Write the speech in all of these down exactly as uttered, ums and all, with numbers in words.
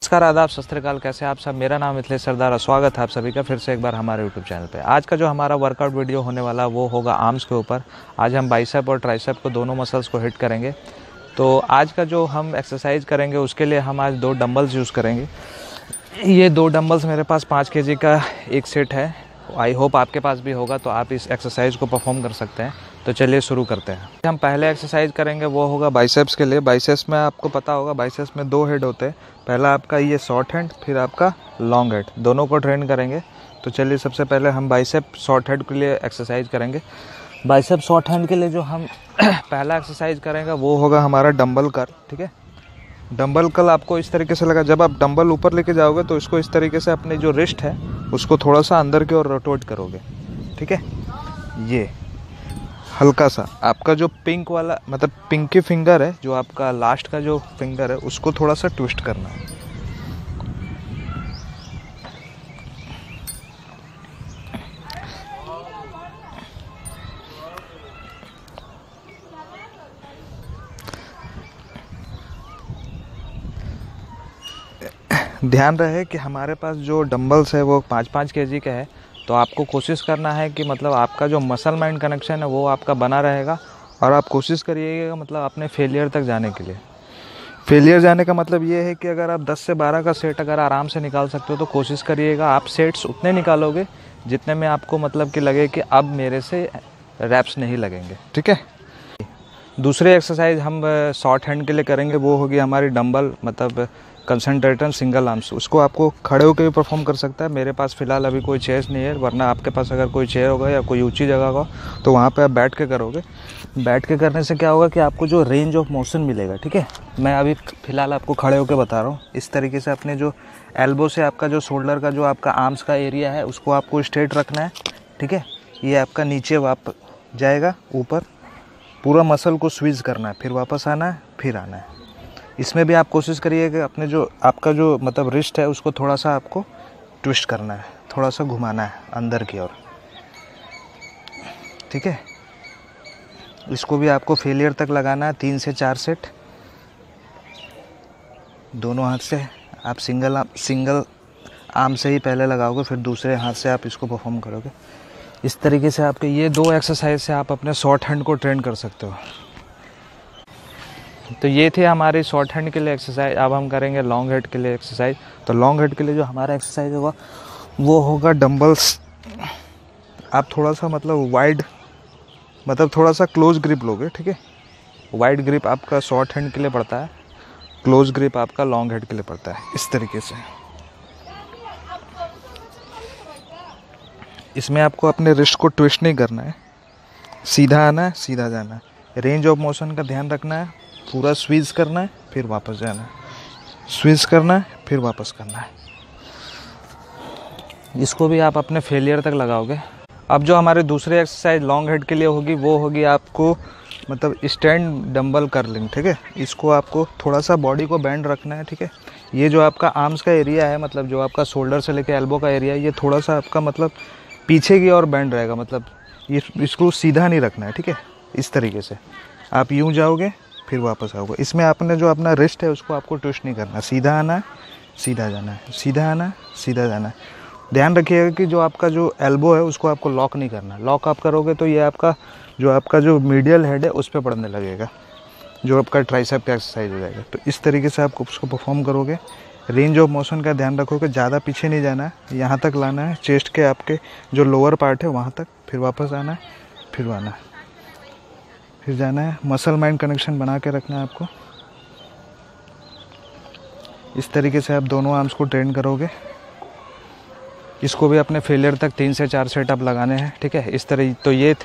नमस्कार, आदाब, सत श्री अकाल। कैसे आप सब? मेरा नाम मिथिलेश सरदार और स्वागत है आप सभी का फिर से एक बार हमारे यूट्यूब चैनल पे। आज का जो हमारा वर्कआउट वीडियो होने वाला वो होगा आर्म्स के ऊपर। आज हम बाइसेप और ट्राइसेप को दोनों मसल्स को हिट करेंगे। तो आज का जो हम एक्सरसाइज करेंगे उसके लिए हम आज दो डंबल्स यूज़ करेंगे। ये दो डंबल्स मेरे पास पाँच के जी का एक सेट है। आई होप आपके पास भी होगा तो आप इस एक्सरसाइज को परफॉर्म कर सकते हैं। तो चलिए शुरू करते हैं। हम पहले एक्सरसाइज करेंगे वो होगा बाइसेप्स के लिए। बाइसेप्स में आपको पता होगा बाइसेप्स में दो हेड होते हैं। पहला आपका ये शॉर्ट हैंड, फिर आपका लॉन्ग हेड, दोनों को ट्रेन करेंगे। तो चलिए सबसे पहले हम बाइसेप शॉर्ट हेड के लिए एक्सरसाइज करेंगे। बाइसेप शॉर्ट हैंड के लिए जो हम पहला एक्सरसाइज करेंगे वो होगा हमारा डंबल कर्ल। ठीक है, डंबल कर्ल आपको इस तरीके से लगा, जब आप डंबल ऊपर लेके जाओगे तो इसको इस तरीके से अपनी जो रिस्ट है उसको थोड़ा सा अंदर की ओर रोटेट करोगे। ठीक है, ये हल्का सा आपका जो पिंक वाला मतलब पिंकी फिंगर है, जो आपका लास्ट का जो फिंगर है उसको थोड़ा सा ट्विस्ट करना है। ध्यान रहे कि हमारे पास जो डंबल्स है वो पाँच पाँच केजी का है। तो आपको कोशिश करना है कि मतलब आपका जो मसल माइंड कनेक्शन है वो आपका बना रहेगा और आप कोशिश करिएगा मतलब अपने फेलियर तक जाने के लिए। फेलियर जाने का मतलब ये है कि अगर आप दस से बारह का सेट अगर आराम से निकाल सकते हो तो कोशिश करिएगा आप सेट्स उतने निकालोगे जितने में आपको मतलब कि लगे कि अब मेरे से रैप्स नहीं लगेंगे। ठीक है, दूसरे एक्सरसाइज हम शॉर्ट हैंड के लिए करेंगे वो होगी हमारी डंबल मतलब कंसंट्रेटर सिंगल आर्म्स। उसको आपको खड़े होकर भी परफॉर्म कर सकता है। मेरे पास फ़िलहाल अभी कोई चेयर नहीं है, वरना आपके पास अगर कोई चेयर होगा या कोई ऊंची जगह होगा तो वहाँ पे आप बैठ के करोगे। बैठ के करने से क्या होगा कि आपको जो रेंज ऑफ मोशन मिलेगा। ठीक है, मैं अभी फ़िलहाल आपको खड़े होकर बता रहा हूँ। इस तरीके से अपने जो एल्बो से आपका जो शोल्डर का जो आपका आर्म्स का एरिया है उसको आपको स्ट्रेट रखना है। ठीक है, ये आपका नीचे वाप जाएगा ऊपर, पूरा मसल को स्वीज करना है, फिर वापस आना है, फिर आना है। इसमें भी आप कोशिश करिए कि अपने जो आपका जो मतलब रिस्ट है उसको थोड़ा सा आपको ट्विस्ट करना है, थोड़ा सा घुमाना है अंदर की ओर। ठीक है, इसको भी आपको फेलियर तक लगाना है, तीन से चार सेट दोनों हाथ से। आप सिंगल सिंगल आर्म से ही पहले लगाओगे, फिर दूसरे हाथ से आप इसको परफॉर्म करोगे। इस तरीके से आपके ये दो एक्सरसाइज से आप अपने शॉर्ट हैंड को ट्रेन कर सकते हो। तो ये थे हमारे शॉर्ट हैंड के लिए एक्सरसाइज। अब हम करेंगे लॉन्ग हेड के लिए एक्सरसाइज। तो लॉन्ग हेड के लिए जो हमारा एक्सरसाइज होगा वो होगा डंबल्स। आप थोड़ा सा मतलब वाइड मतलब थोड़ा सा क्लोज ग्रिप लोगे। ठीक है, वाइड ग्रिप आपका शॉर्ट हैंड के लिए पड़ता है, क्लोज ग्रिप आपका लॉन्ग हेड के लिए पड़ता है। इस तरीके से इसमें आपको अपने रिस्ट को ट्विस्ट नहीं करना है, सीधा आना है, सीधा जाना है। रेंज ऑफ मोशन का ध्यान रखना है, पूरा स्वीज करना है, फिर वापस जाना है, स्वीज करना है, फिर वापस करना है। इसको भी आप अपने फेलियर तक लगाओगे। अब जो हमारे दूसरे एक्सरसाइज लॉन्ग हेड के लिए होगी वो होगी आपको मतलब स्टैंड डंबल कर्लिंग। ठीक है, इसको आपको थोड़ा सा बॉडी को बैंड रखना है। ठीक है, ये जो आपका आर्म्स का एरिया है मतलब जो आपका शोल्डर से लेकर एल्बो का एरिया है ये थोड़ा सा आपका मतलब पीछे की ओर बैंड रहेगा, मतलब ये इसको सीधा नहीं रखना है। ठीक है, इस तरीके से आप यूँ जाओगे फिर वापस आओगे। इसमें आपने जो अपना रिस्ट है उसको आपको ट्विस्ट नहीं करना, सीधा आना है, सीधा जाना है, सीधा आना है, सीधा जाना है। ध्यान रखिएगा कि जो आपका जो एल्बो है उसको आपको लॉक नहीं करना। लॉक आप करोगे तो ये आपका जो आपका जो मीडियल हेड है उस पर पड़ने लगेगा, जो आपका ट्राइसेप का एक्सरसाइज हो जाएगा। तो इस तरीके से आप उसको परफॉर्म करोगे। रेंज ऑफ मोशन का ध्यान रखोगे, ज़्यादा पीछे नहीं जाना है, यहाँ तक लाना है, चेस्ट के आपके जो लोअर पार्ट है वहाँ तक, फिर वापस आना है, फिर आना है, फिर जाना है। मसल माइंड कनेक्शन बना के रखना है आपको। इस तरीके से आप दोनों आर्म्स को ट्रेन करोगे। इसको भी अपने फेलियर तक तीन से चार सेट आप लगाने हैं। ठीक है, इस तरह तो ये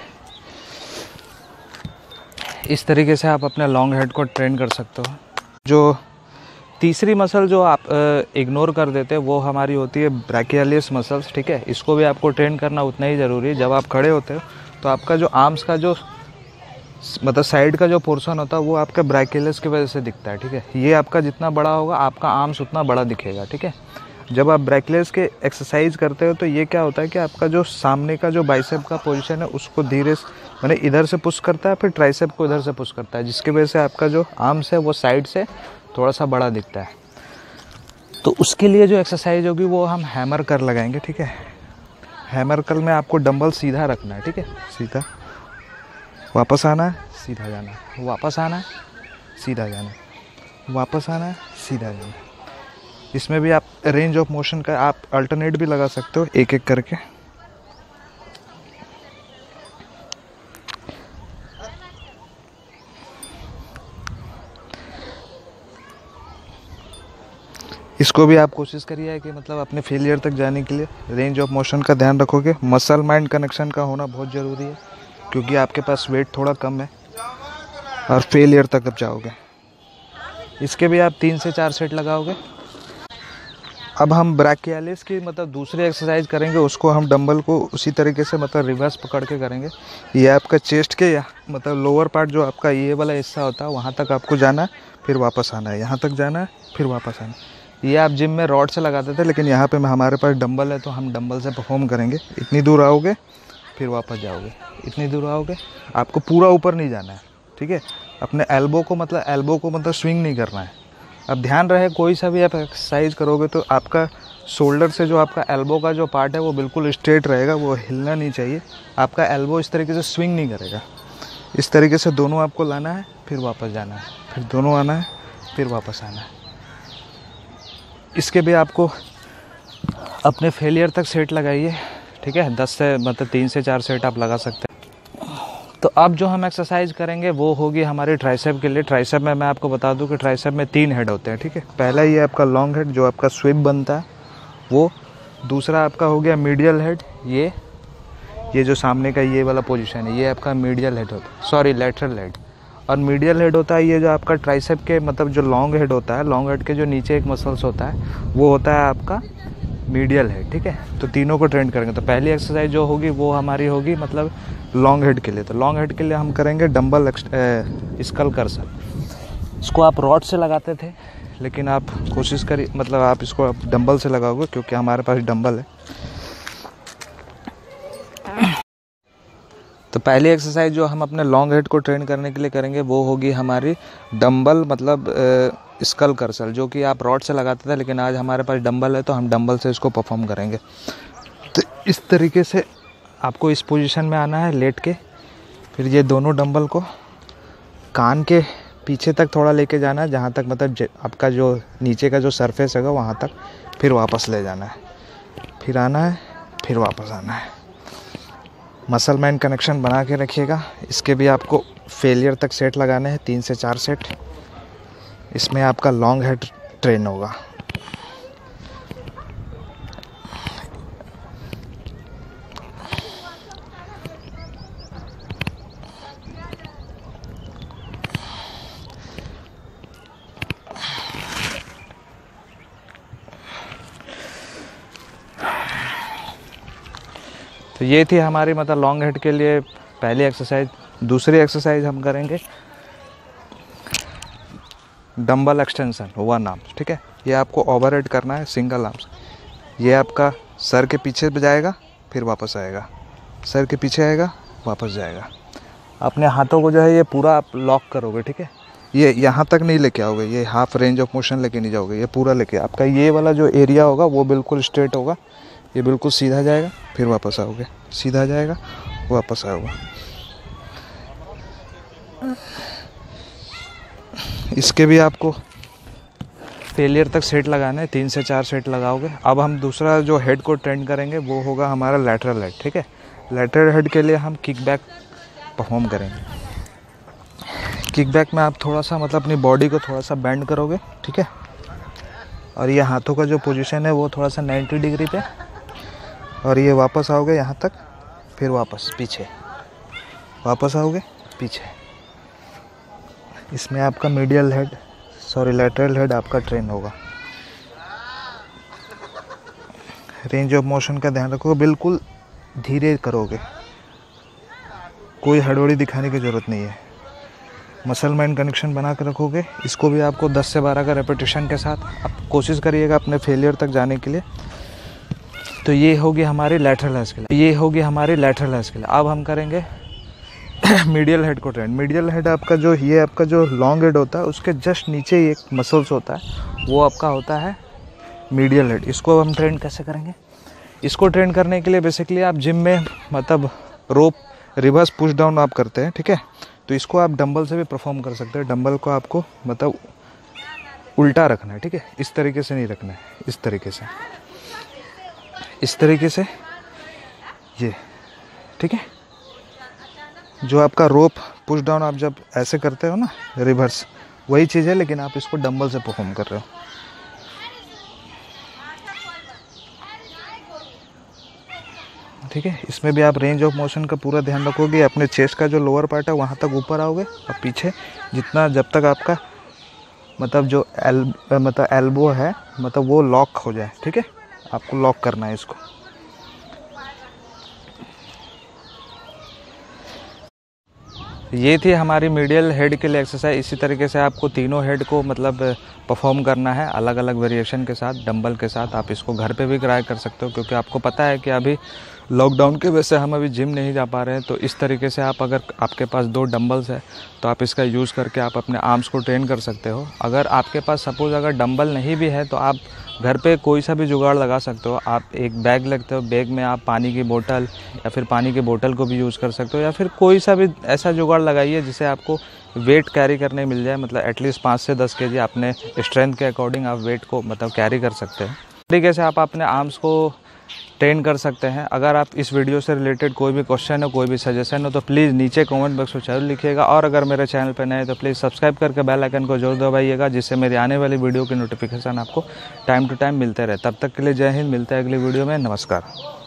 इस तरीके से आप अपने लॉन्ग हेड को ट्रेन कर सकते हो। जो तीसरी मसल जो आप इग्नोर कर देते हैं वो हमारी होती है ब्रैकियलियस मसल्स। ठीक है, इसको भी आपको ट्रेन करना उतना ही ज़रूरी है। जब आप खड़े होते हो तो आपका जो आर्म्स का जो मतलब साइड का जो पोर्शन होता है वो आपका ब्रैकियलियस की वजह से दिखता है। ठीक है, ये आपका जितना बड़ा होगा आपका आर्म्स उतना बड़ा दिखेगा। ठीक है, जब आप ब्रैकियलियस के एक्सरसाइज करते हो तो ये क्या होता है कि आपका जो सामने का जो बाइसेप का पोजीशन है उसको धीरे मैंने इधर से पुश करता है, फिर ट्राइसेप को इधर से पुश करता है, जिसकी वजह से आपका जो आर्म्स है वो साइड से थोड़ा सा बड़ा दिखता है। तो उसके लिए जो एक्सरसाइज होगी वो हम हैमर कर लगाएंगे, ठीक है। हैमर कर में आपको डंबल सीधा रखना है, ठीक है, सीधा, वापस आना है, सीधा जाना है, वापस आना है, सीधा जाना है, वापस आना है, सीधा जाना है। इसमें भी आप रेंज ऑफ मोशन का आप अल्टरनेट भी लगा सकते हो, एक एक करके। इसको भी आप कोशिश करिए कि मतलब अपने फेलियर तक जाने के लिए रेंज ऑफ मोशन का ध्यान रखोगे। मसल माइंड कनेक्शन का होना बहुत ज़रूरी है, क्योंकि आपके पास वेट थोड़ा कम है और फेलियर तक अब जाओगे। इसके भी आप तीन से चार सेट लगाओगे। अब हम ब्रैकियालिस की मतलब दूसरी एक्सरसाइज करेंगे, उसको हम डंबल को उसी तरीके से मतलब रिवर्स पकड़ के करेंगे। ये आपका चेस्ट के या मतलब लोअर पार्ट जो आपका ये वाला हिस्सा होता है वहाँ तक आपको जाना है, फिर वापस आना है, यहाँ तक जाना है, फिर वापस आना है। ये आप जिम में रॉड से लगाते थे, लेकिन यहाँ पे हमारे पास डंबल है तो हम डंबल से परफॉर्म करेंगे। इतनी दूर आओगे, फिर वापस जाओगे, इतनी दूर आओगे, आपको पूरा ऊपर नहीं जाना है, ठीक है। अपने एल्बो को मतलब एल्बो को मतलब स्विंग नहीं करना है। अब ध्यान रहे, कोई सा भी आप एक्सरसाइज करोगे तो आपका शोल्डर से जो आपका एल्बो का जो पार्ट है वो बिल्कुल स्ट्रेट रहेगा, वो हिलना नहीं चाहिए। आपका एल्बो इस तरीके से स्विंग नहीं करेगा। इस तरीके से दोनों आपको लाना है, फिर वापस जाना है, फिर दोनों आना है, फिर वापस आना है। इसके भी आपको अपने फेलियर तक सेट लगाइए, ठीक है। दस से मतलब तीन से चार सेट आप लगा सकते हैं। तो अब जो हम एक्सरसाइज करेंगे वो होगी हमारे ट्राइसेप के लिए। ट्राइसेप में मैं आपको बता दूं कि ट्राइसेप में तीन हेड होते हैं, ठीक है। पहला ये आपका लॉन्ग हेड जो आपका स्वीप बनता है वो। दूसरा आपका हो गया मीडियल हेड, ये ये जो सामने का ये वाला पोजीशन है, ये आपका मीडियल हेड होता है, सॉरी लेटरल हेड। और मीडियल हेड होता है ये जो आपका ट्राइसेप के मतलब जो लॉन्ग हेड होता है, लॉन्ग हेड के जो नीचे एक मसल्स होता है वो होता है आपका मीडियल हेड, ठीक है। तो तीनों को ट्रेन करेंगे। तो पहली एक्सरसाइज जो होगी वो हमारी होगी मतलब लॉन्ग हेड के लिए। तो लॉन्ग हेड के लिए हम करेंगे डंबल स्कल कर्सल। इसको आप रॉड से लगाते थे, लेकिन आप कोशिश करिए मतलब आप इसको आप डंबल से लगाओगे, क्योंकि हमारे पास डंबल है। तो पहली एक्सरसाइज जो हम अपने लॉन्ग हेड को ट्रेन करने के लिए करेंगे वो होगी हमारी डंबल मतलब स्कल कर्सल, जो कि आप रॉड से लगाते थे, लेकिन आज हमारे पास डंबल है तो हम डंबल से इसको परफॉर्म करेंगे। तो इस तरीके से आपको इस पोजीशन में आना है लेट के। फिर ये दोनों डंबल को कान के पीछे तक थोड़ा लेके जाना है, जहाँ तक मतलब आपका जो नीचे का जो सरफेस है वहाँ तक, फिर वापस ले जाना है, फिर आना है, फिर वापस आना है। मसल माइंड कनेक्शन बना के रखिएगा। इसके भी आपको फेलियर तक सेट लगाने हैं, तीन से चार सेट। इसमें आपका लॉन्ग हेड ट्रेन होगा। तो ये थी हमारी मतलब लॉन्ग हेड के लिए पहली एक्सरसाइज। दूसरी एक्सरसाइज हम करेंगे डंबल एक्सटेंशन वन आर्म्स, ठीक है। ये आपको ओवर हेड करना है सिंगल आर्म्स। ये आपका सर के पीछे जाएगा, फिर वापस आएगा, सर के पीछे आएगा, वापस जाएगा। अपने हाथों को जो है ये पूरा आप लॉक करोगे, ठीक है। ये यहाँ तक नहीं लेके आओगे, ये हाफ रेंज ऑफ मोशन लेके नहीं जाओगे, ये पूरा लेके। आपका ये वाला जो एरिया होगा वो बिल्कुल स्ट्रेट होगा, ये बिल्कुल सीधा जाएगा, फिर वापस आओगे, सीधा जाएगा, वापस आओगे। इसके भी आपको फेलियर तक सेट लगाना है, तीन से चार सेट लगाओगे। अब हम दूसरा जो हेड को ट्रेन करेंगे वो होगा हमारा लैटरल हेड, ठीक है। लैटरल हेड के लिए हम किक बैक परफॉर्म करेंगे। किक बैक में आप थोड़ा सा मतलब अपनी बॉडी को थोड़ा सा बेंड करोगे, ठीक है। और ये हाथों का जो पोजीशन है वो थोड़ा सा नाइन्टी डिग्री पे, और ये वापस आओगे यहाँ तक, फिर वापस पीछे, वापस आओगे पीछे। इसमें आपका medial head sorry lateral head आपका ट्रेन होगा। रेंज ऑफ मोशन का ध्यान रखोगे, बिल्कुल धीरे करोगे, कोई हड़बड़ी दिखाने की ज़रूरत नहीं है। मसल माइंड कनेक्शन बना कर रखोगे। इसको भी आपको दस से बारह का रेपिटेशन के साथ आप कोशिश करिएगा अपने फेलियर तक जाने के लिए। तो ये होगी हमारी लैटरल हेड के लिए, ये होगी हमारी लैटरल हेड के लिए। अब हम करेंगे मीडियल हेड को ट्रेन। मीडियल हेड आपका जो ये आपका जो लॉन्ग हेड होता है उसके जस्ट नीचे एक मसल्स होता है, वो आपका होता है मीडियल हेड, इसको हम ट्रेन कैसे करेंगे? इसको ट्रेन करने के लिए बेसिकली आप जिम में मतलब रोप रिवर्स पुश डाउन आप करते हैं, ठीक है, तो इसको आप डंबल से भी परफॉर्म कर सकते हैं। डंबल को आपको मतलब उल्टा रखना है, ठीक है, इस तरीके से नहीं रखना है, इस तरीके से, इस तरीके से ये, ठीक है। जो आपका रोप पुश डाउन आप जब ऐसे करते हो ना रिवर्स, वही चीज़ है, लेकिन आप इसको डंबल से परफॉर्म कर रहे हो। ठीक है, इसमें भी आप रेंज ऑफ मोशन का पूरा ध्यान रखोगे। अपने चेस्ट का जो लोअर पार्ट है वहाँ तक ऊपर आओगे और पीछे जितना, जब तक आपका मतलब जो एल मतलब एल्बो है मतलब वो लॉक हो जाए, ठीक है, आपको लॉक करना है इसको। ये थी हमारी मीडियल हेड के लिए एक्सरसाइज। इसी तरीके से आपको तीनों हेड को मतलब परफॉर्म करना है अलग अलग वेरिएशन के साथ, डंबल के साथ। आप इसको घर पे भी ट्राई कर सकते हो, क्योंकि आपको पता है कि अभी लॉकडाउन की वजह से हम अभी जिम नहीं जा पा रहे हैं। तो इस तरीके से आप, अगर आपके पास दो डंबल्स है तो आप इसका यूज़ करके आप अपने आर्म्स को ट्रेन कर सकते हो। अगर आपके पास सपोज़ अगर डंबल नहीं भी है तो आप घर पे कोई सा भी जुगाड़ लगा सकते हो। आप एक बैग लगते हो, बैग में आप पानी की बोतल या फिर पानी की बोतल को भी यूज़ कर सकते हो, या फिर कोई सा भी ऐसा जुगाड़ लगाइए जिससे आपको वेट कैरी करने मिल जाए। मतलब एटलीस्ट पाँच से दस केजी अपने स्ट्रेंथ के अकॉर्डिंग आप वेट को मतलब कैरी कर सकते हैं। तरीके से आप अपने आर्म्स को ट्रेन कर सकते हैं। अगर आप इस वीडियो से रिलेटेड कोई भी क्वेश्चन हो, कोई भी सजेशन हो तो प्लीज़ नीचे कमेंट बॉक्स में जरूर लिखिएगा। और अगर मेरे चैनल पर नए हैं तो प्लीज़ सब्सक्राइब करके बेल आइकन को जरूर दबाइएगा, जिससे मेरी आने वाली वीडियो की नोटिफिकेशन आपको टाइम टू टाइम मिलते रहे। तब तक के लिए जय हिंद, मिलते हैं अगली वीडियो में। नमस्कार।